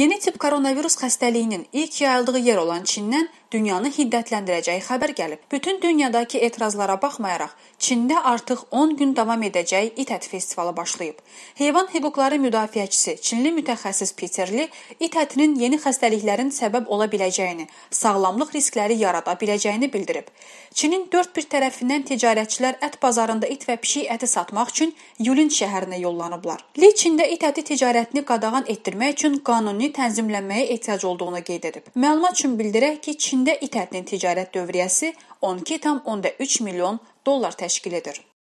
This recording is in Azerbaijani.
Yeni tip koronavirus xəstəliyinin ilk yayıldığı yer olan Çindən dünyanı hiddətləndirəcəyi xəbər gəlib. Bütün dünyadakı etirazlara baxmayaraq, Çində artıq 10 gün davam edəcək it əti festivalı başlayıb. Heyvan hüquqları müdafiəçisi Çinli mütəxəssis Peter Li it ətinin yeni xəstəliklərin səbəb ola biləcəyini, sağlamlıq riskləri yarada biləcəyini bildirib. Çinin dörd bir tərəfindən ticarətçilər ət bazarında it və pişik əti satmaq üçün Yulin şəhərinə yollanıblar. Li Çində it əti ticarətini qadağan etdirmək üçün qanuni tənzimlənməyə ehtiyac olduğunu qeyd edib. Məlumat üçün bildirək ki, Çində it ətinin ticarət dövriyyəsi $12,3 milyon təşkil edir.